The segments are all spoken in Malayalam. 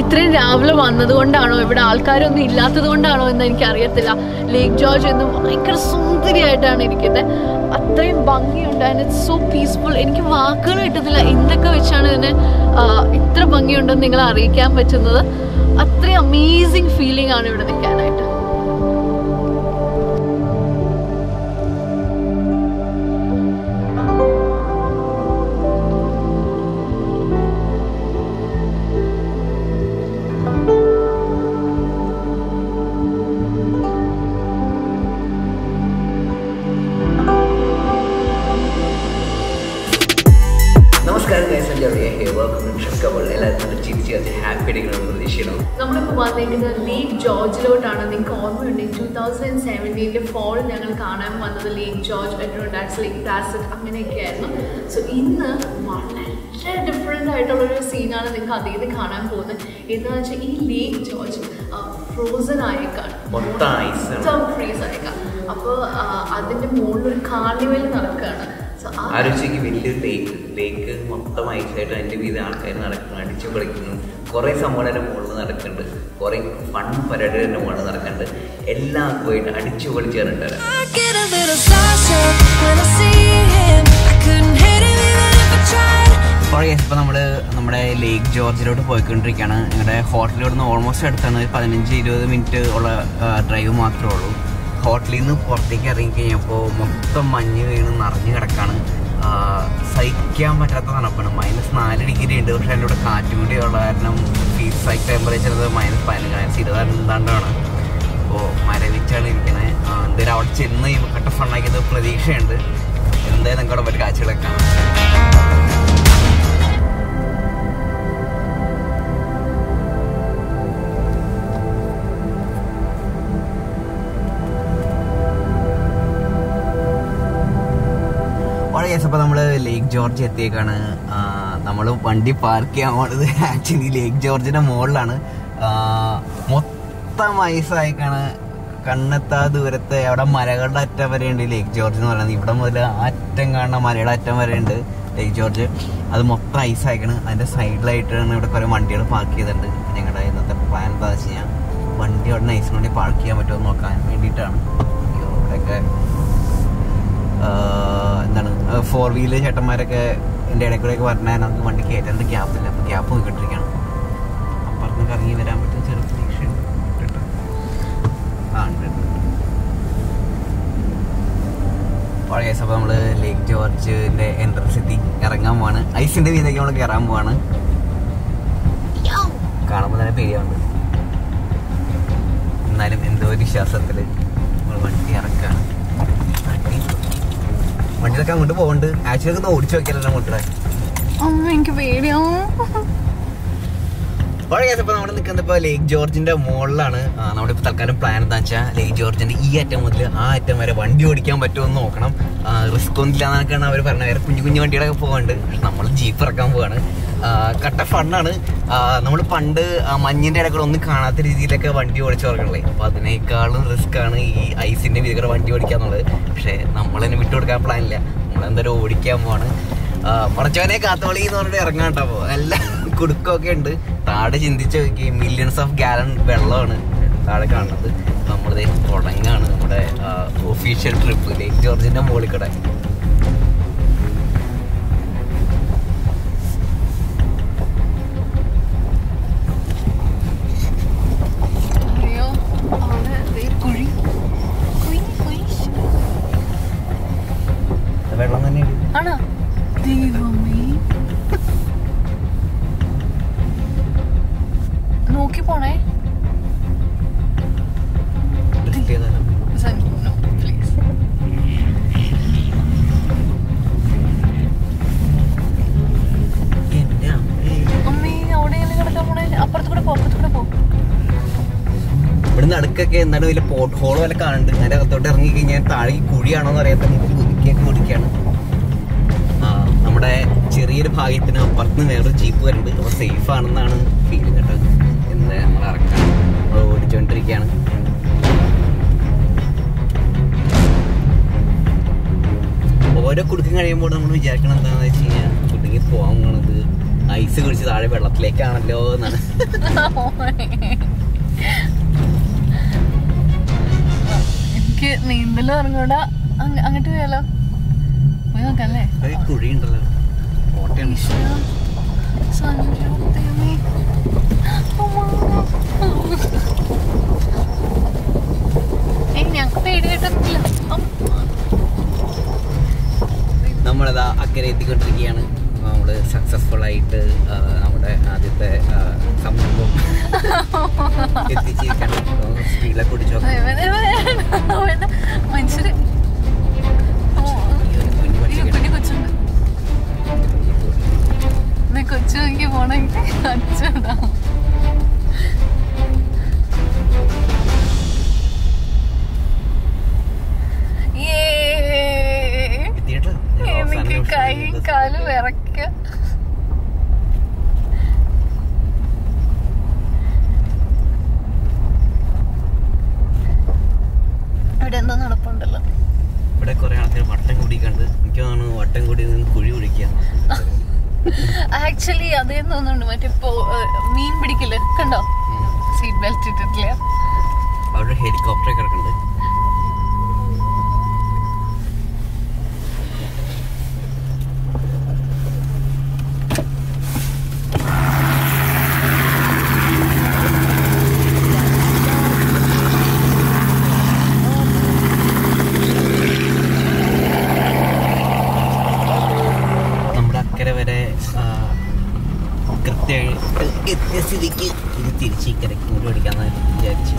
ഇത്രയും രാവിലെ വന്നതുകൊണ്ടാണോ ഇവിടെ ആൾക്കാരൊന്നും ഇല്ലാത്തത് കൊണ്ടാണോ എന്ന് എനിക്കറിയത്തില്ല. ലേക്ക് ജോർജ് എന്ന് ഭയങ്കര സുന്ദരിയായിട്ടാണ് ഇരിക്കുന്നത്. അത്രയും ഭംഗിയുണ്ട്. And it's so peaceful. എനിക്ക് വാക്കുകൾ കിട്ടുന്നില്ല എന്തൊക്കെ വെച്ചാണ് ഇതിന് ഇത്ര ഭംഗിയുണ്ടെന്ന് നിങ്ങളെ അറിയിക്കാൻ പറ്റുന്നത്. അത്രയും അമേസിങ് ഫീലിംഗ് ആണ് ഇവിടെ നിൽക്കാനായിട്ട്. Sanjay, Riya here. Welcome to travelogs. എല്ലാവർക്കും ചിരിച്ച് ഹാപ്പി ആയിരിക്കണം പ്രതീക്ഷിക്കണം. നമ്മളിപ്പോൾ വന്നിരിക്കുന്നത് ലേക്ക് ജോർജിലോട്ടാണ്. നിങ്ങൾക്ക് ഓർമ്മയുണ്ട് 2017 ഫോൾ ഞങ്ങൾ കാണാൻ വന്നത് ലേക്ക് ജോർജ്, അഡിറോണ്ടാക്സ്, ലേക്ക് പ്ലാസിഡ് അങ്ങനെയൊക്കെ ആയിരുന്നു. സോ ഇന്ന് വളരെ ഡിഫറെൻ്റ് ആയിട്ടുള്ളൊരു സീനാണ് നിങ്ങൾക്ക് അതിൽ നിന്ന് കാണാൻ പോകുന്നത്. എന്താണെന്ന് വെച്ചാൽ ഈ ലേക്ക് ജോർജ് ഫ്രോസൺ ആയേക്കാണ്, മൊത്തം ഫ്രീസ് ആയേക്കാം. അപ്പോൾ അതിൻ്റെ മുകളിലൊരു കാർണിവൽ നടക്കുകയാണ്. ആലോചിക്ക് വലിയൊരു ലേക്ക് മൊത്തം ഐസായിട്ട് അതിൻ്റെ വീട് ആൾക്കാർ നടക്കുന്നു, അടിച്ചു കളിക്കുന്നു, കുറേ സംഭവം എൻ്റെ മുകളിൽ നടക്കുന്നുണ്ട്, കുറേ ഫൺ പരിപാടി എൻ്റെ മുകളിൽ നടക്കുന്നുണ്ട്. എല്ലാം പോയിട്ട് അടിച്ചു കളിച്ചാറുണ്ട്. ഇപ്പോൾ നമ്മൾ നമ്മുടെ ലേക്ക് ജോർജിലോട്ട് പോയിക്കൊണ്ടിരിക്കുകയാണ്. ഞങ്ങളുടെ ഹോട്ടലിലോട്ട് നിന്ന് ഓൾമോസ്റ്റ് അടുത്താണ്. 15-20 മിനിറ്റ് ഉള്ള ഡ്രൈവ് മാത്രമേ ഉള്ളൂ. ഹോട്ടലിൽ നിന്ന് പുറത്തേക്ക് ഇറങ്ങിക്കഴിഞ്ഞപ്പോൾ മൊത്തം മഞ്ഞ് വീണ് നിറഞ്ഞു കിടക്കാണ്. സഹിക്കാൻ പറ്റാത്ത തണുപ്പാണ്. -4 ഡിഗ്രി ഉണ്ട്. പക്ഷേ അതിൻ്റെ കൂടെ കാറ്റും കൂടി ഉള്ള കാരണം ഫീസൈക്ക് ടെമ്പറേച്ചർ -15 ഇരുപതായിരം എന്താണ്ടാണ്. അപ്പോൾ മരവിച്ചാണ് ഇരിക്കണേ. എന്തായാലും അവിടെ ചെന്ന് കട്ട ഫണ്ണാക്കിയത് പ്രതീക്ഷയുണ്ട്. എന്തായാലും നമുക്ക് അവിടെ പറ്റി കാഴ്ചകളൊക്കെ കാണാം. അപ്പോൾ നമ്മൾ ലേക്ക് ജോർജ് എത്തിയേക്കാണ്. നമ്മൾ വണ്ടി പാർക്ക് ചെയ്യാൻ പോണത് ആക്ച്വലി ലേക്ക് ജോർജിന്റെ മുകളിലാണ്. മൊത്തം ഐസായിക്കാണ്. കണ്ണെത്താ ദൂരത്ത് അവിടെ മലകളുടെ അറ്റം വരെ ഉണ്ട് ലേക്ക് ജോർജ് എന്ന് പറയുന്നത്. ഇവിടെ മുതൽ അറ്റം കാണുന്ന മലയുടെ അറ്റം വരെ ഉണ്ട് ലേക്ക് ജോർജ്. അത് മൊത്തം ഐസായിക്കാണ്. അതിന്റെ സൈഡിലായിട്ടാണ് ഇവിടെ കുറെ വണ്ടികൾ പാർക്ക് ചെയ്തിട്ടുണ്ട്. ഞങ്ങളുടെ ഇന്നത്തെ പ്ലാൻ എന്താ വെച്ച് കഴിഞ്ഞാൽ വണ്ടി അവിടെ നൈസിന് വേണ്ടി പാർക്ക് ചെയ്യാൻ പറ്റുമോ നോക്കാൻ വേണ്ടിയിട്ടാണ്. ഇവിടെയൊക്കെ എന്താണ് 4 വീലർ ചേട്ടന്മാരൊക്കെ എൻ്റെ ഇടയ്ക്കൂടെയൊക്കെ പറഞ്ഞാൽ നമുക്ക് വണ്ടി കയറ്റേണ്ട ഗ്യാപ്പില്ല. അപ്പോൾ ഗ്യാപ്പ് നോക്കിയിട്ടിരിക്കണം. അപ്പുറത്ത് കറങ്ങി വരാൻ പറ്റും ചെറിയ പ്രതീക്ഷയുണ്ട്. പഴയ ദിവസം അപ്പോൾ നമ്മൾ ലേക്ക് ജോർജിൻ്റെ എൻട്രൻസ് എത്തി ഇറങ്ങാൻ പോവാണ്. ഐസിൻ്റെ വീതിലേക്ക് നമ്മൾ കയറാൻ പോവാണ്. കാണുമ്പോൾ തന്നെ പേടിയാവുണ്ട്. എന്നാലും എന്തോ ഒരു വിശ്വാസത്തിൽ നമ്മൾ വണ്ടി ഇറക്കുകയാണ്. വണ്ടിയിലൊക്കെ അങ്ങോട്ട് പോകുന്നുണ്ട്. ആക്ച്വലി ഒക്കെ ഓടിച്ചു നോക്കിയാലോ അങ്ങോട്ട്. എനിക്ക് പേടിയാവും. ഇപ്പോൾ നമ്മൾ നിൽക്കുന്നത് ഇപ്പോൾ ലേക്ക് ജോർജിന്റെ മുകളിലാണ്. നമ്മുടെ ഇപ്പോൾ തൽക്കാലം പ്ലാൻ എന്താ വെച്ചാൽ ലേക്ക് ജോർജിന്റെ ഈ അറ്റം മുതൽ ആ അറ്റം വരെ വണ്ടി ഓടിക്കാൻ പറ്റുമോ എന്ന് നോക്കണം. റിസ്ക് ഒന്നും ഇല്ലാന്നൊക്കെയാണ് അവർ പറഞ്ഞത്. വേറെ കുഞ്ഞു വണ്ടികളൊക്കെ പോകുന്നുണ്ട്. പക്ഷെ നമ്മൾ ജീപ്പ് ഇറക്കാൻ പോവാണ്. കട്ട ഫണ്ണാണ്. നമ്മൾ പണ്ട് മഞ്ഞിന്റെ ഇടയ്ക്കൂടെ ഒന്നും കാണാത്ത രീതിയിലൊക്കെ വണ്ടി ഓടിച്ചു തുറക്കണല്ലേ. അപ്പോൾ അതിനേക്കാളും റിസ്ക് ആണ് ഈ ഐസിന്റെ വീതികൂടെ വണ്ടി ഓടിക്കാന്നുള്ളത്. പക്ഷെ നമ്മളതിന് വിട്ടുകൊടുക്കാൻ പ്ലാനില്ല. നമ്മളെന്തായാലും ഓടിക്കാൻ പോവാണ്. കുറച്ചവനെ കാത്തോളി എന്ന് പറഞ്ഞിട്ട് ഇറങ്ങാൻ കേട്ടോ. എല്ലാം കുടുക്കൊക്കെ ഉണ്ട്. താഴെ ചിന്തിച്ച് നോക്കി മില്യൺസ് ഓഫ് ഗാലൺ വെള്ളമാണ് താഴെ കാണുന്നത്. നമ്മളിത് തുടങ്ങാണ് നമ്മുടെ ഒഫീഷ്യൽ ട്രിപ്പ് ലേക്ക് ജോർജിന്റെ മുകളിൽ കൂടെ. വെള്ളം തന്നെയാണ്. നോക്കി പോണേ. ഇവിടുന്ന് അടുക്കൊക്കെ എന്താണ് വലിയ പോട്ട് ഹോൾ വല്ല കാണുന്നുണ്ട്. അതിന്റെ അകത്തോട്ട് ഇറങ്ങി കഴിഞ്ഞാൽ താഴെ കുഴിയാണോന്ന് അറിയാത്ത കുതിക്കൊക്കെ കുടിക്കാണ്. നമ്മുടെ ചെറിയൊരു ഭാഗ്യത്തിന് അപ്പുറത്ത് വേറൊരു ജീപ്പ് വരുന്നുണ്ട്. അപ്പോൾ സേഫ് ആണെന്നാണ് ഫീലിംഗ് കേട്ടോ. എന്താ നമ്മൾ ഇറക്കാൻ നമ്മൾ ഓടിച്ചുകൊണ്ടിരിക്കുകയാണ്. ഓരോ കുടുക്കം കഴിയുമ്പോൾ നമ്മൾ വിചാരിക്കണം എന്താണെന്ന് വെച്ച് കഴിഞ്ഞാൽ കുടുങ്ങി പോകാൻ പോണത് ഐസ് കുടിച്ച് താഴെ വെള്ളത്തിൽ ബോട്ടിലേക്കാണല്ലോ എന്നാണ്. എനിക്ക് നീന്തലും ഇറങ്ങൂടാ. അങ്ങോട്ട് പോയാലോ? പോയി നോക്കല്ലേ? കുഴിയുണ്ടല്ലോ. ഞങ്ങൾക്ക് പേടി കേട്ടിട്ടില്ല. നമ്മളിതാ അക്കരെ എത്തിക്കൊണ്ടിരിക്കുകയാണ്. നമ്മള് സക്സസ്ഫുൾ ആയിട്ട് നമ്മുടെ ആദ്യത്തെ സംരംഭം എത്തിച്ചിരിക്കണം. സ്പീഡിലൊക്കെ കുടിച്ചോ. മനുഷ്യര് കൊച്ചു നോക്കി പോണെങ്കിൽ അച്ഛടാ. എനിക്ക് കൈയും കാലും വിറക്ക. ഇവിടെ എന്തോ നടപ്പുണ്ടല്ലോ. ഇവിടെ കുറെ ആൾക്കാർ വട്ടം കൂടി കണ്ട്. എനിക്ക് തോന്നുന്നു വട്ടം കൂടി നിന്ന് കുഴി കുഴിക്കാം. ആക്ച്വലി അതേന്ന് തോന്നുന്നുണ്ട്. മറ്റേ മീൻ പിടിക്കല് കണ്ടോ? സീറ്റ് ബെൽറ്റ് ഇട്ടിട്ടില്ല. അവിടെ ഹെലികോപ്റ്റർ കിടക്കുന്നുണ്ട്. എത്തിയ സ്ഥിതിക്ക് ഇത് തിരിച്ച് ഇക്കരയ്ക്ക് കൂടി ഓടിക്കാന്ന് വിചാരിച്ചു.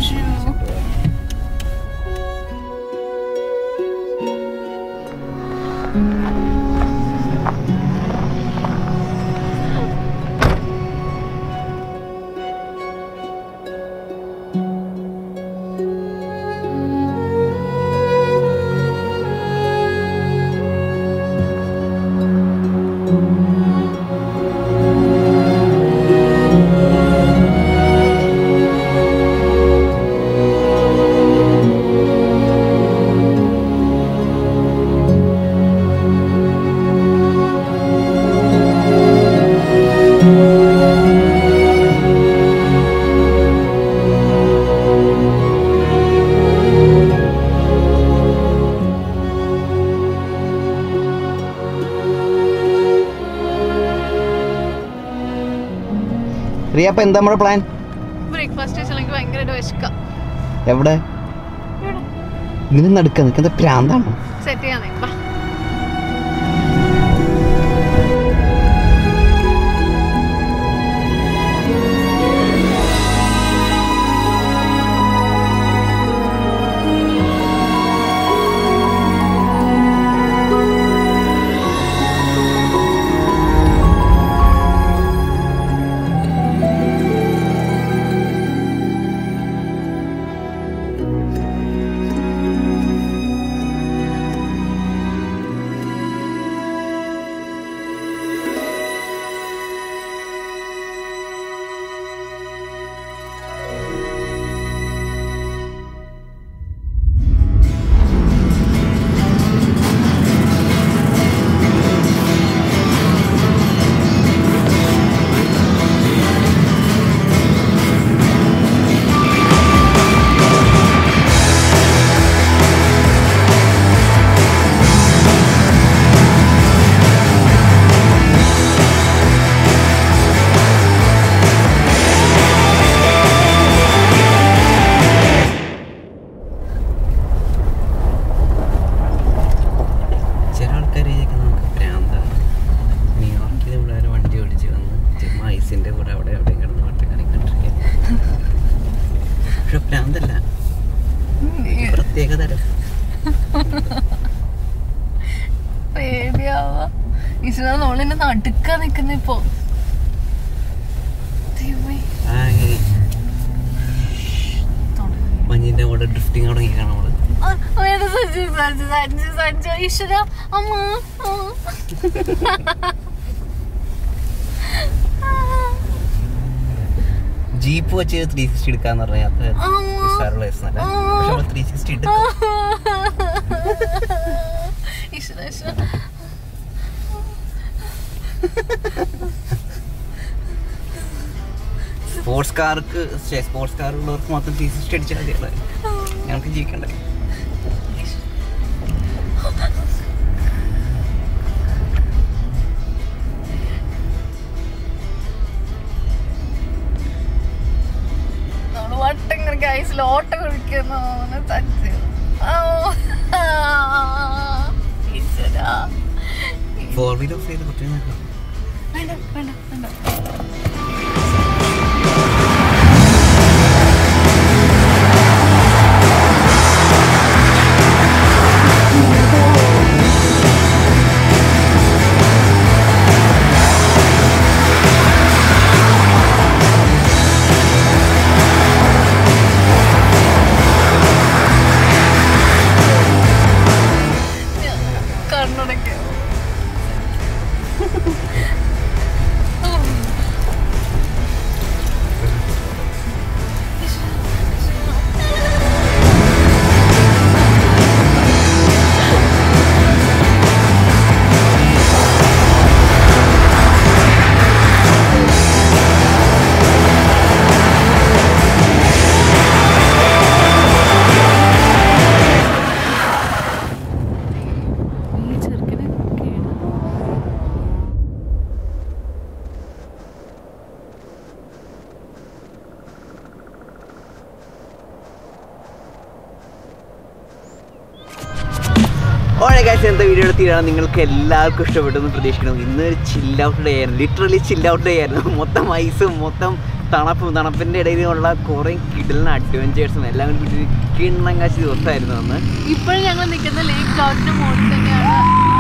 റിയ, അപ്പൊ എന്താ നമ്മുടെ പ്ലാൻ? എവിടെ ഇതിന് നടക്കുക? നിൽക്കുന്നത് പ്രാന്താണോ? സെറ്റ് ചെയ്യാൻ പേടിയാവാ. ഈശ്വര നമ്മളിന്നെ നടുക്കാ നിക്കുന്ന ഇപ്പൊ. മഞ്ഞിന്റെ കൂടെ ഡ്രിഫ്റ്റിംഗ് തുടങ്ങിയാണ് നമ്മള്. സഞ്ജയ് ഈശ്വര അമ്മ ജീപ്പ് വെച്ച് 360 എടുക്കാന്ന് പറഞ്ഞാൽ പക്ഷെ 360 എടുക്കും. സ്പോർട്സ് കാർ ഉള്ളവർക്ക് മാത്രം ഫീസ് അടിച്ചാൽ മതിയല്ലേ, ഞങ്ങൾക്ക് ജീവിക്കണ്ടേ. ഓട്ടം കുടിക്കുന്നു. 4-wheeler ചെയ്ത് പറ്റുന്ന വേണ്ട വേണ്ട വേണ്ട. എന്താ വീഡിയോ എടുത്തിട്ടാണ് നിങ്ങൾക്ക് എല്ലാവർക്കും ഇഷ്ടപ്പെട്ടെന്ന് പ്രതീക്ഷിക്കണം. ഇന്നൊരു ചില്ലൗട്ട് ഡേ ആയിരുന്നു, ലിറ്ററലി ചില്ലൗട്ട് ഡേ ആയിരുന്നു. മൊത്തം ഐസും മൊത്തം തണുപ്പിൻ്റെ ഇടയിലുള്ള കുറേ കിടലിന് അഡ്വഞ്ചേഴ്സും എല്ലാം കൂടി കിണ്ണം കാശി ദിവസമായിരുന്നു അന്ന്. ഇപ്പോഴും ഞങ്ങൾ നിൽക്കുന്ന ലേക്ക് ജോർജിന്റെ മുകളിൽ തന്നെയാണ്.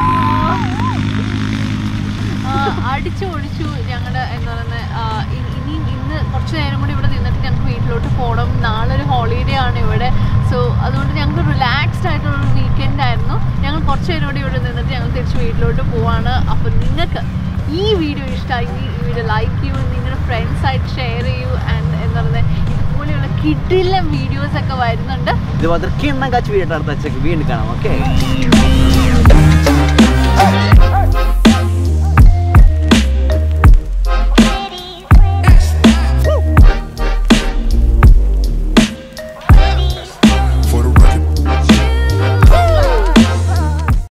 അടിച്ചു പൊളിച്ചു ഞങ്ങളുടെ എന്താ പറയുന്നത്. ഇന്ന് കുറച്ച് നേരം കൂടി ഇവിടെ നിന്നിട്ട് ഞങ്ങൾക്ക് വീട്ടിലോട്ട് പോകണം. നാളെ ഒരു ഹോളിഡേ ആണ് ഇവിടെ. സോ അതുകൊണ്ട് ഞങ്ങൾക്ക് റിലാക്സ്ഡ് ആയിട്ടുള്ളൊരു വീക്കെൻഡ് ആയിരുന്നു. ഞങ്ങൾ കുറച്ച് നേരം കൂടി ഇവിടെ നിന്നിട്ട് ഞങ്ങൾ തിരിച്ച് വീട്ടിലോട്ട് പോവാണ്. അപ്പോൾ നിങ്ങൾക്ക് ഈ വീഡിയോ ഇഷ്ടമായി, ഈ വീഡിയോ ലൈക്ക് ചെയ്യൂ, നിങ്ങളുടെ ഫ്രണ്ട്സായിട്ട് ഷെയർ ചെയ്യൂ. ആൻഡ് എന്താ പറയുന്നത്, ഇതുപോലെയുള്ള കിടിലൻ വീഡിയോസ് ഒക്കെ വരുന്നുണ്ട്. ഇതുപോലെ കിണ്ണം കാച്ച് വീഡിയോ അടുത്ത വീണ്ടും കാണാം. ഓക്കെ.